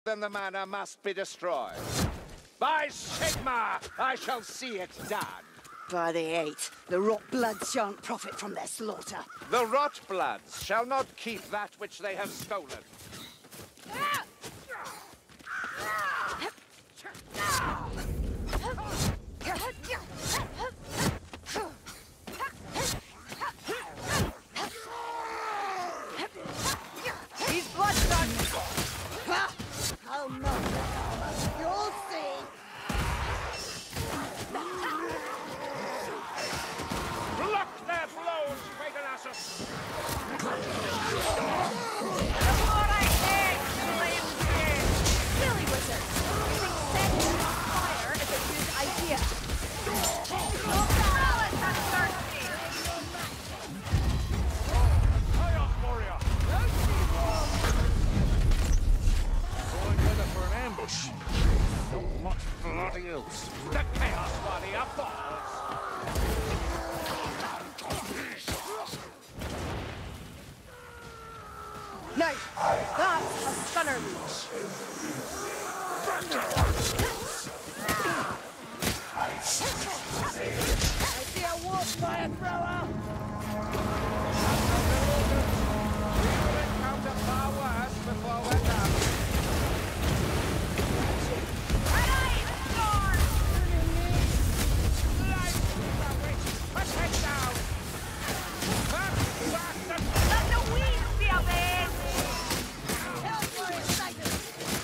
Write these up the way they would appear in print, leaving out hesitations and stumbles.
then the manor must be destroyed. By Sigma, I shall see it done. By the eight, the rot bloods shan't profit from their slaughter. The rot bloods shall not keep that which they have stolen. He's bloodshot! I'll melt the armor. You'll see! Block their blows, Paganassus! What I hate, flames here! Silly wizard! Think setting on fire is a good idea. Alice has thirsty! Chaos warrior! Going together for an ambush. Not much bloody else. The Chaos warrior falls! No! That's a stunner leech! I see a wolf fire thrower! We will encounter far worse before we're done. Light, the witch! Put it down! Back, bastard! Let the weeds be obeyed! Hellfire Titan!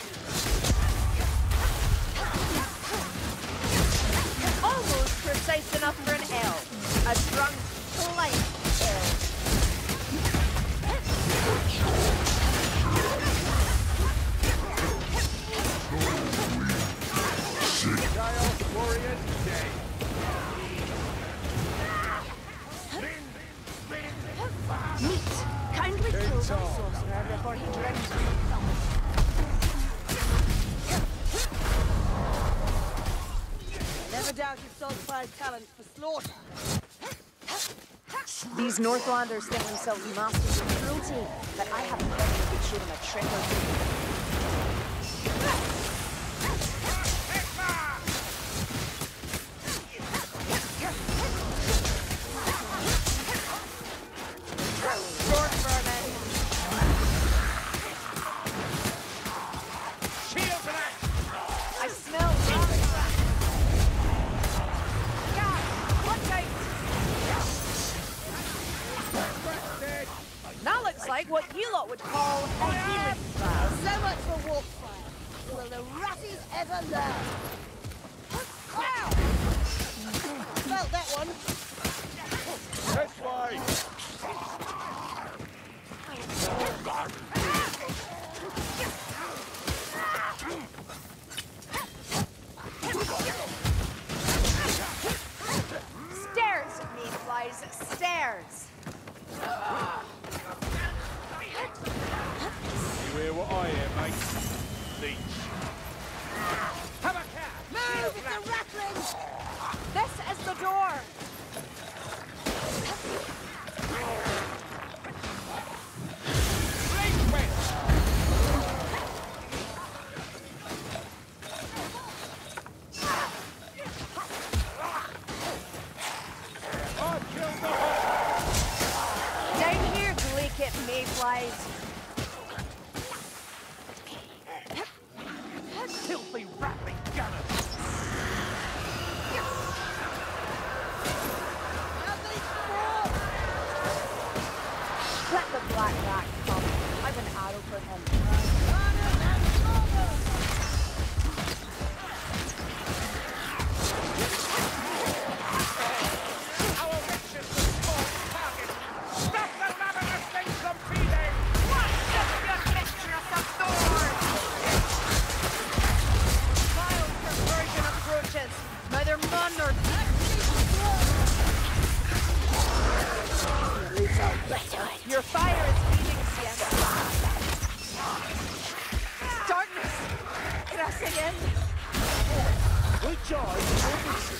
Almost precise enough for an L. A drunk, polite L. Chaos warriors day. Meat! Kindly kill the sorcerer before he drowns me. Never doubt your sulphide talent for slaughter. These Northlanders think themselves masters of cruelty, but I have a feeling we could shoot them a trick or two. Sword vermin! Shield back! I smell rabbit rat! Gaz! Watch out! That looks like what you lot would call a healing spell. So much for wolf fire. Will the ratties ever learn? Wow! Felt that one. This way! Stairs, mayflies, stairs! You hear what I hear, mate? Leech. Have a cat! Move! It's a rattling! This is the door! Leech witch! I killed the hawk! Down here, delicate mayflies. Filthy rattling gunners! Let the black rat come. I've an arrow for him. Our witches will small target! Stop the ravenous things from feeding! What's this your mistress of thorns? Vile perversion approaches. Neither man nor your fire is leaving, Sienna. Darkness! Pressing in. Which eye?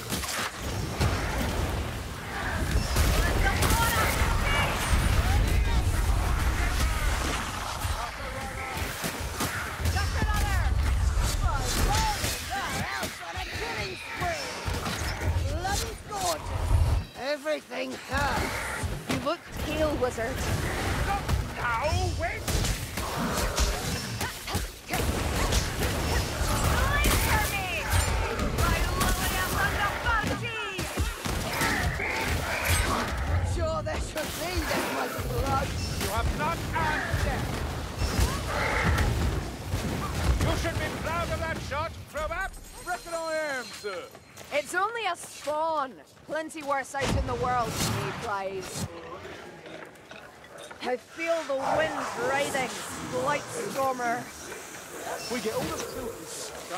Just another! Everything hurts. You look pale, wizard. Not now, wait! Wait for me! My Lilium Thunderbounty! Sure there should be this much blood. You have not earned death. You should be proud of that shot, Probab. Reckon I am, sir. It's only a spawn. Plenty worse out in the world, mayflies. I feel the wind riding, Blightstormer. We get all the filthy stuff,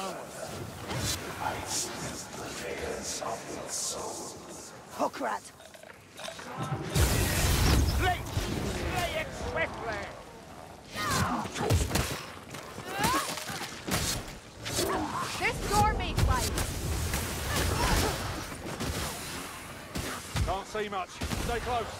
don't we? Hookrat. Slay! Slay it swiftly! This door, mayflies! Can't see much. Stay close.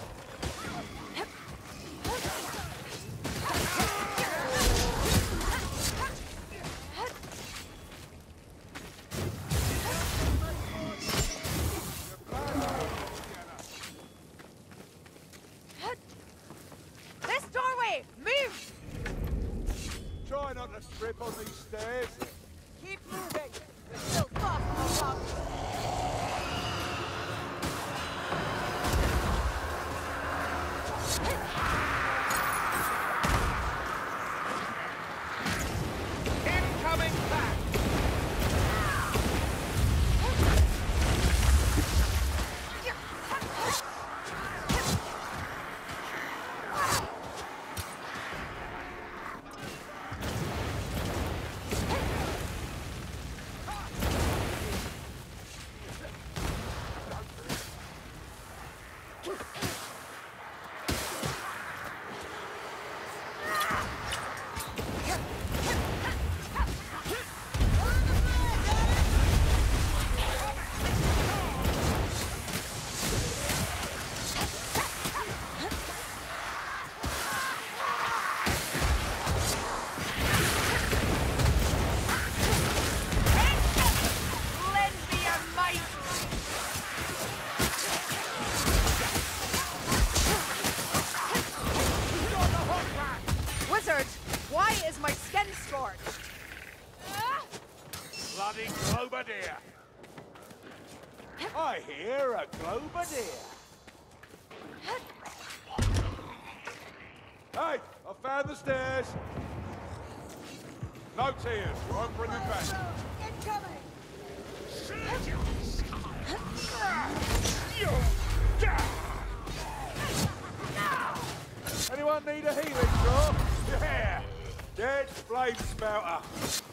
This doorway! Move! Try not to trip on these stairs. Keep moving. We're still far from the top. Incoming back! Lend me your might! Wizard, why is my skin scorched? Bloody Globadier! I hear a Globadier! Hey, I found the stairs! No tears, won't bring them back. Incoming. Anyone need a healing draw? Yeah! Dead flame spouter!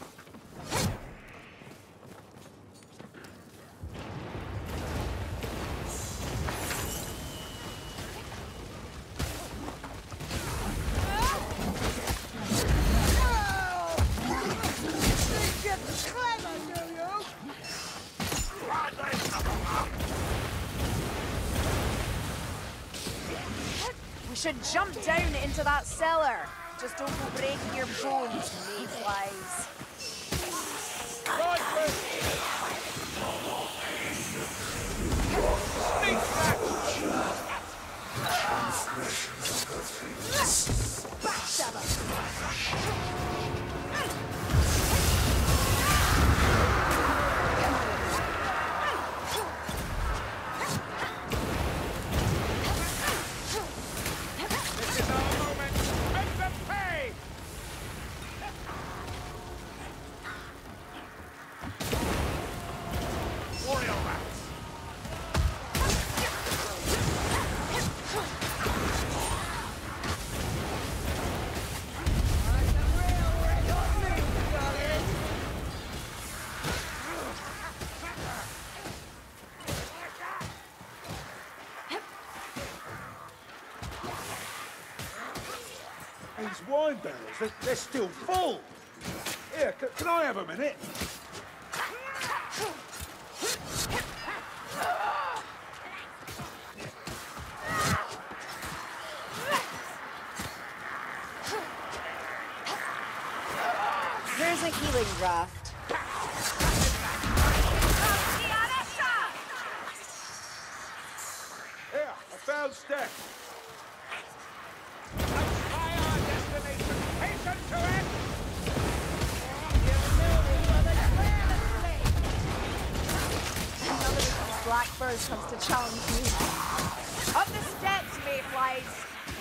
Think you're clever, do you? We should jump down into that cellar. Just don't go breaking your bones, mayflies. Right foot! Sneak back! Backstabber. This is our moment! Make them pay! Warrior rats! These wine barrels, they're still full. Here, can I have a minute? Here's a healing draft. Here, downstep. Let's try our destination. Hasten to it! Another of these blackbirds comes to challenge me. Up the steps, mayflies!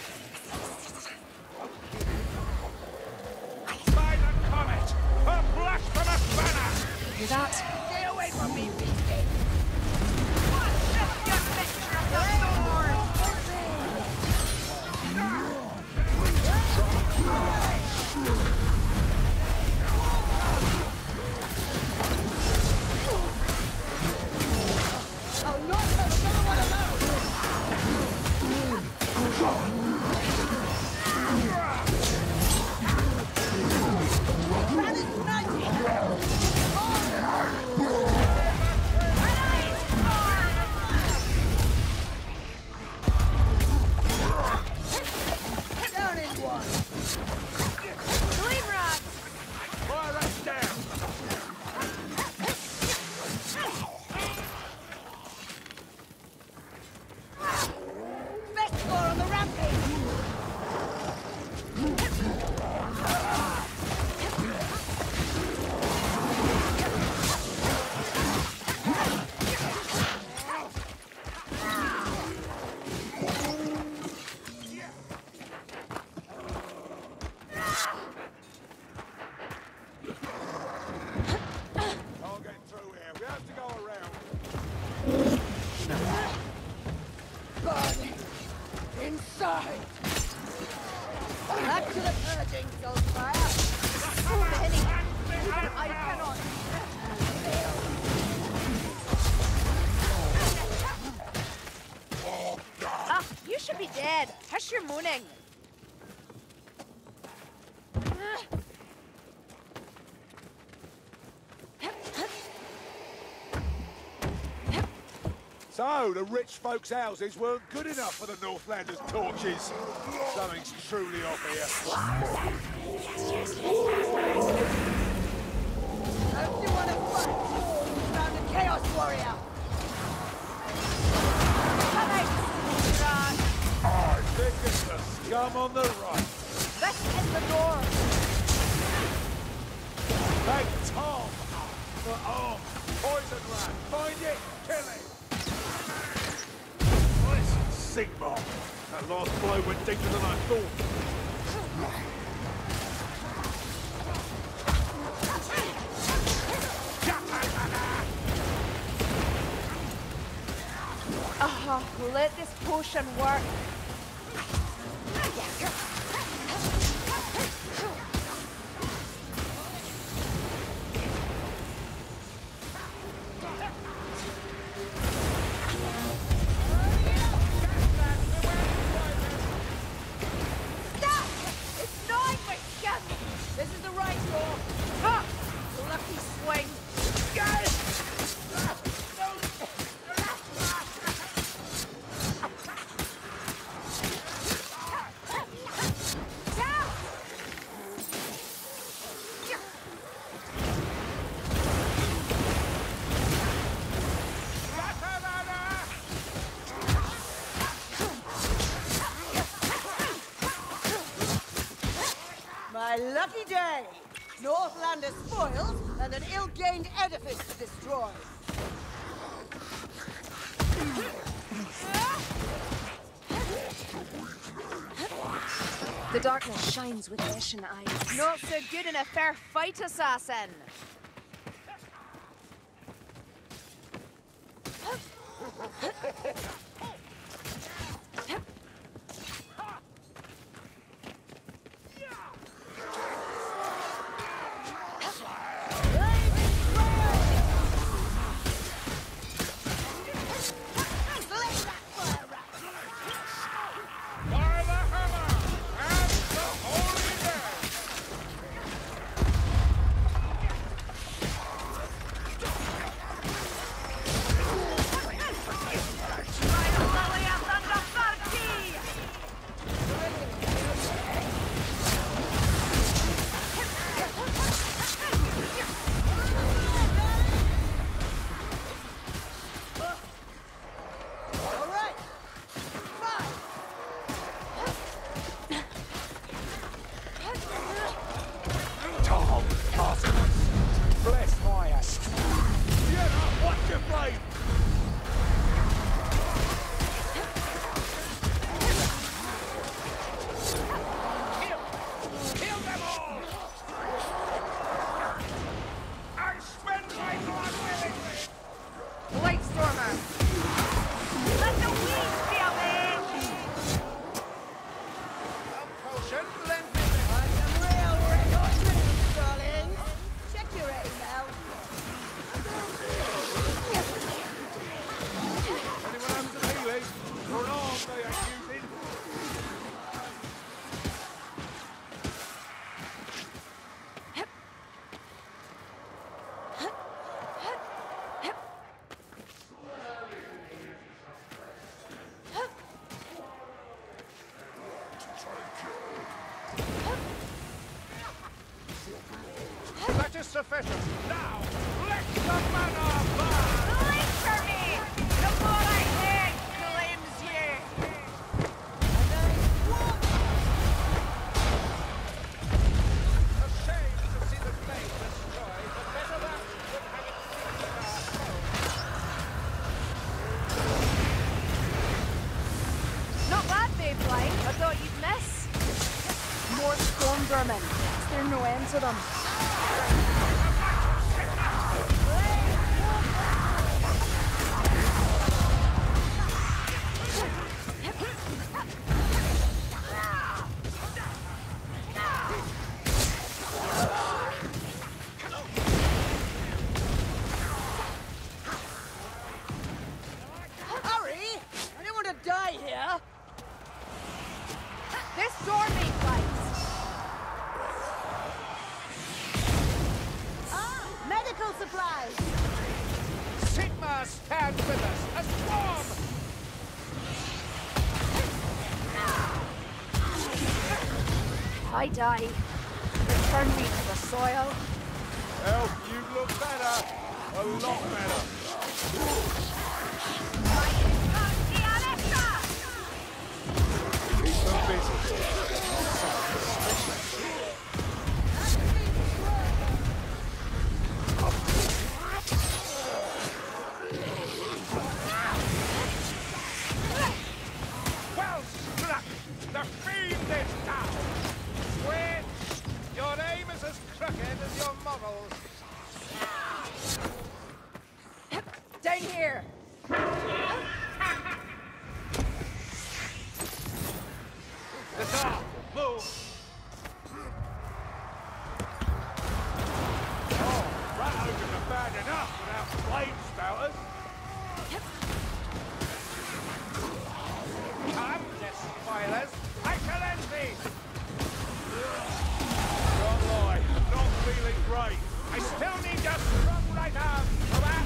By the comet! A blasphemous banner! Hear that? Stay away from me, beefcake. Just your picture of the sword! I'll not have another one of those! That is magic! Down in one! Flame rod! Fire that down! Best score on the rampage! Can't get through here. We have to go around. Burning! Inside! Back to the purging, Soulfire! So many! I cannot... Ah, you should be dead. Hush your moaning. So, the rich folks' houses weren't good enough for the Northlanders' torches. Something's truly off here. Don't you want to fight? Found a Chaos Warrior! Come out, Rod. I think it's the scum on the right. This is the door. Thank Tom for arms. Poison rat. Find it, kill it. Nice Sigmar. That last blow went deeper than I thought. Let this potion work. Stop! It's gnawing my skin! This is the right door! Ah! Lucky swing! Get it! My lucky day! Northlander spoils and an ill-gained edifice to destroy. The darkness shines with Eshin eyes. Not so good in a fair fight, assassin! Fire the hammer and the holy death. is sufficient. Now, let the manor burn! Wait for me! The more I hate claims you! A shame to see the flame destroyed, but better that than have it sink in our souls. Not bad, Mayfly. I thought you'd miss. More storm vermin. Is there no end to them? Hurry! I don't want to die here. This door, Mayflies. Ah, medical supplies. Sigma stands with us! A swarm! If I die, return me to the soil. Help you look better! A lot better! Keep them busy. Well struck! The fiend is down! Witch! Your aim is as crooked as your models. Down here. The door! Move! Oh, Rat Ogres are bad enough without flame spouters. Come, despoilers! I shall end thee! Don't lie, I'm not feeling great. I still need your strong right arm for that.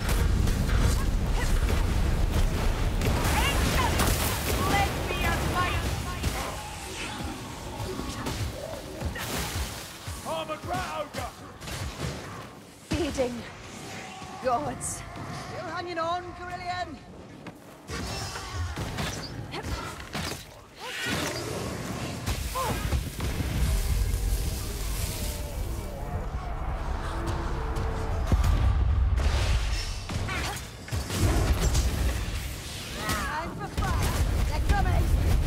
Let me your fight. Armored Rat Ogre! Feeding gods. Still hanging on, Carillion? Time for fire. They're coming.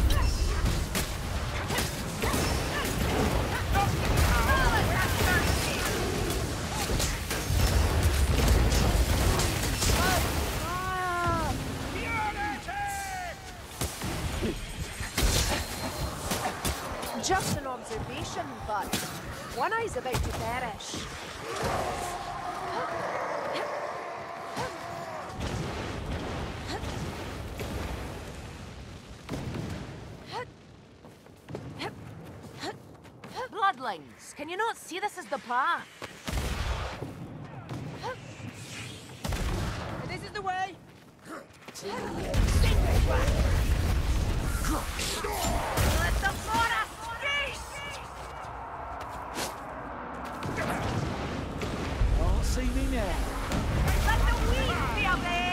Ah! Just an observation, but one eye's about to perish. Bloodlings, can you not see this as the path? This is the way. Let the forest feast! Can't see me now. Let the weeds be obeyed!